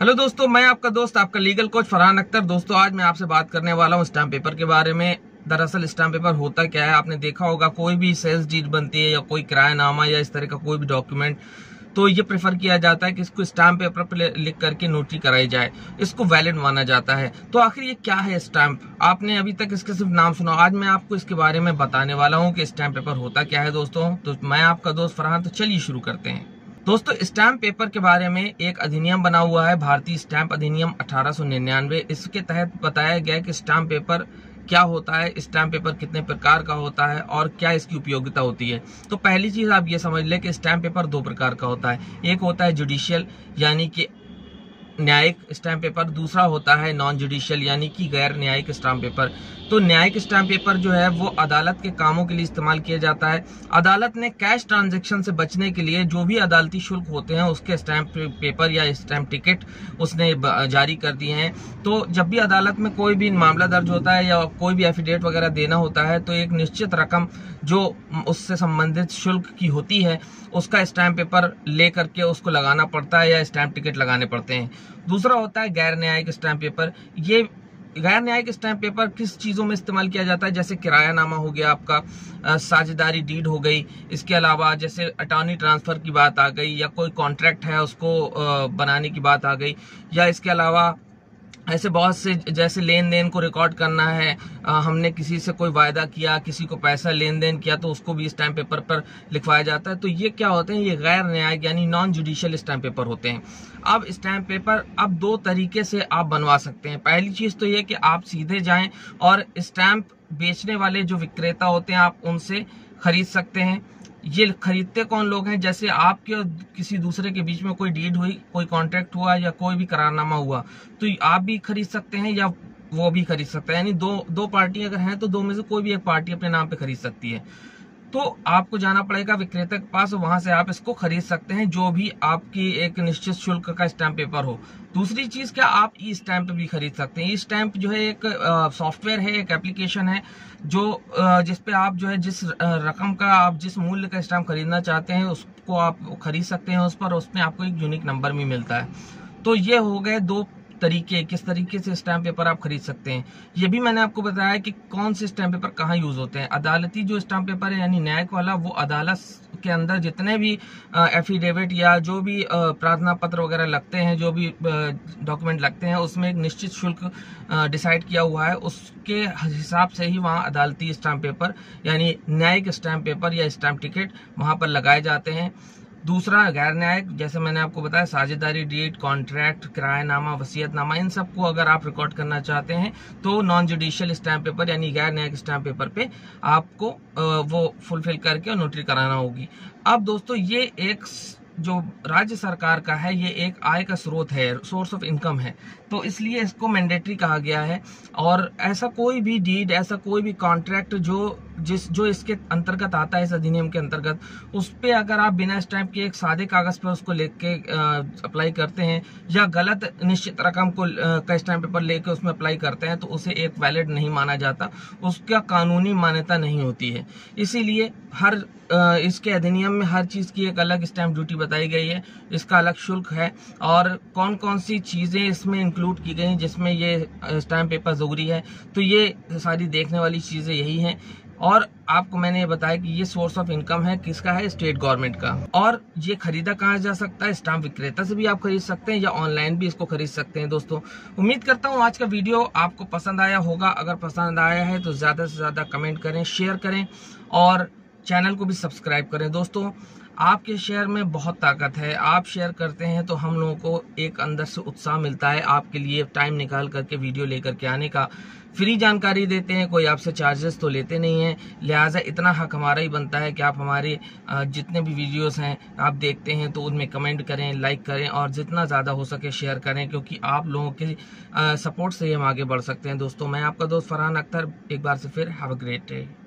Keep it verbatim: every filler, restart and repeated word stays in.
Hello दोस्तों, मैं आपका दोस्त आपका लीगल कोच फरहान अख्तर। दोस्तों, आज मैं आपसे बात करने वाला हूं स्टैम्प पेपर के बारे में। दरअसल स्टैम्प पेपर होता क्या है, आपने देखा होगा कोई भी सेल्स डीड बनती है या कोई किरायानामा या इस तरह का कोई भी डॉक्यूमेंट, तो ये प्रेफर किया जाता है कि इसको स्टैम्प पेपर पर लिख करके नोटरी कराई जाए, इसको वैलिड माना जाता है। तो आखिर ये क्या है स्टैम्प? आपने अभी तक इसके सिर्फ नाम सुना, आज मैं आपको इसके बारे में बताने वाला हूँ कि स्टैम्प पेपर होता क्या है। दोस्तों, तो मैं आपका दोस्त फरहान, तो चलिए शुरू करते हैं। दोस्तों, स्टैम्प पेपर के बारे में एक अधिनियम बना हुआ है, भारतीय स्टैम्प अधिनियम अठारह सौ निन्यानवे। इसके तहत बताया गया है कि स्टैम्प पेपर क्या होता है, स्टैम्प पेपर कितने प्रकार का होता है और क्या इसकी उपयोगिता होती है। तो पहली चीज आप ये समझ लें कि स्टैम्प पेपर दो प्रकार का होता है। एक होता है जुडिशियल यानी कि न्यायिक स्टैम्प पेपर, दूसरा होता है नॉन जुडिशियल यानी कि गैर न्यायिक स्टैम्प पेपर। तो न्यायिक स्टैम्प पेपर जो है वो अदालत के कामों के लिए इस्तेमाल किया जाता है। अदालत ने कैश ट्रांजैक्शन से बचने के लिए जो भी अदालती शुल्क होते हैं उसके स्टैम्प पेपर या स्टैम्प टिकट उसने जारी कर दिए हैं। तो जब भी अदालत में कोई भी मामला दर्ज होता है या कोई भी एफिडेविट वगैरह देना होता है तो एक निश्चित रकम जो उससे संबंधित शुल्क की होती है उसका स्टैम्प पेपर ले करके उसको लगाना पड़ता है या स्टैम्प टिकट लगाने पड़ते हैं। दूसरा होता है गैर न्यायिक स्टैम्प पेपर। ये गैर न्यायिक स्टैम्प पेपर किस चीजों में इस्तेमाल किया जाता है, जैसे किरायानामा हो गया आपका, साझेदारी डीड हो गई, इसके अलावा जैसे अटॉर्नी ट्रांसफर की बात आ गई या कोई कॉन्ट्रैक्ट है उसको बनाने की बात आ गई, या इसके अलावा ऐसे बहुत से जैसे लेन देन को रिकॉर्ड करना है, आ, हमने किसी से कोई वायदा किया, किसी को पैसा लेन देन किया तो उसको भी स्टैम्प पेपर पर लिखवाया जाता है। तो ये क्या होते हैं, ये गैर न्यायिक यानी नॉन जुडिशियल स्टैम्प पेपर होते हैं। अब स्टैम्प पेपर अब दो तरीके से आप बनवा सकते हैं। पहली चीज तो ये कि आप सीधे जाएं और स्टैम्प बेचने वाले जो विक्रेता होते हैं आप उनसे खरीद सकते हैं। ये खरीदते कौन लोग हैं, जैसे आपके और किसी दूसरे के बीच में कोई डीड हुई, कोई कॉन्ट्रैक्ट हुआ या कोई भी करारनामा हुआ तो आप भी खरीद सकते हैं या वो भी खरीद सकता है। यानी दो दो पार्टी अगर हैं तो दो में से कोई भी एक पार्टी अपने नाम पे खरीद सकती है। तो आपको जाना पड़ेगा विक्रेता के पास, वहां से आप इसको खरीद सकते हैं जो भी आपकी एक निश्चित शुल्क का स्टैम्प पेपर हो। दूसरी चीज क्या, आप ई स्टैम्प भी खरीद सकते हैं। ई स्टैम्प जो है एक सॉफ्टवेयर है, एक एप्लीकेशन है जो जिसपे आप जो है जिस रकम का आप जिस मूल्य का स्टैम्प खरीदना चाहते हैं उसको आप खरीद सकते हैं उस पर, उसमें आपको एक यूनिक नंबर भी मिलता है। तो ये हो गए दो तरीके, किस तरीके से स्टैम्प पेपर आप खरीद सकते हैं। ये भी मैंने आपको बताया कि कौन से स्टैम्प पेपर कहाँ यूज होते हैं। अदालती जो स्टैम्प पेपर है यानी न्यायिक वाला, वो अदालत के अंदर जितने भी एफिडेविट या जो भी प्रार्थना पत्र वगैरह लगते हैं, जो भी डॉक्यूमेंट लगते हैं, उसमें एक निश्चित शुल्क डिसाइड किया हुआ है, उसके हिसाब से ही वहाँ अदालती स्टैम्प पेपर यानी न्यायिक स्टैम्प पेपर या स्टैम्प टिकट वहाँ पर लगाए जाते हैं। दूसरा गैर न्यायिक, जैसे मैंने आपको बताया, साझेदारी डीड, कॉन्ट्रैक्ट, किरायानामा, वसीयतनामा, इन सबको अगर आप रिकॉर्ड करना चाहते हैं तो नॉन जुडिशियल स्टैम्प पेपर यानी गैर न्यायिक स्टैम्प पेपर पे आपको वो फुलफिल करके नोटरी कराना होगी। अब दोस्तों, ये एक जो राज्य सरकार का है, ये एक आय का स्रोत है, सोर्स ऑफ इनकम है, तो इसलिए इसको मैंडेटरी कहा गया है। और ऐसा कोई भी डीड, ऐसा कोई भी कॉन्ट्रैक्ट जो जिस जो इसके अंतर्गत आता है, इस अधिनियम के अंतर्गत, उस पे अगर आप बिना स्टैम्प के एक सादे कागज पे उसको लेके अप्लाई करते हैं या गलत निश्चित रकम को का स्टैम्प पेपर लेके उसमें अप्लाई करते हैं तो उसे एक वैलिड नहीं माना जाता, उसका कानूनी मान्यता नहीं होती है। इसीलिए हर इसके अधिनियम में हर चीज की एक अलग स्टैम्प ड्यूटी बताई गई है, इसका अलग शुल्क है और कौन कौन सी चीजें इसमें इंक्लूड की गई हैं जिसमें ये स्टैम्प पेपर जरूरी है। तो ये सारी देखने वाली चीजें यही हैं। और आपको मैंने ये बताया कि ये सोर्स ऑफ इनकम है, किसका है, स्टेट गवर्नमेंट का। और ये खरीदा कहाँ जा सकता है, स्टाम्प विक्रेता से भी आप खरीद सकते हैं या ऑनलाइन भी इसको खरीद सकते हैं। दोस्तों, उम्मीद करता हूँ आज का वीडियो आपको पसंद आया होगा। अगर पसंद आया है तो ज्यादा से ज्यादा कमेंट करें, शेयर करें और चैनल को भी सब्सक्राइब करें। दोस्तों, आपके शेयर में बहुत ताकत है, आप शेयर करते हैं तो हम लोगों को एक अंदर से उत्साह मिलता है आपके लिए टाइम निकाल करके वीडियो लेकर के आने का। फ्री जानकारी देते हैं, कोई आपसे चार्जेस तो लेते नहीं है, लिहाजा इतना हक हमारा ही बनता है कि आप हमारे जितने भी वीडियोस हैं आप देखते हैं तो उनमें कमेंट करें, लाइक करें और जितना ज़्यादा हो सके शेयर करें, क्योंकि आप लोगों के सपोर्ट से ही हम आगे बढ़ सकते हैं। दोस्तों, मैं आपका दोस्त फरहान अख्तर एक बार से फिर हैव अ ग्रेट डे।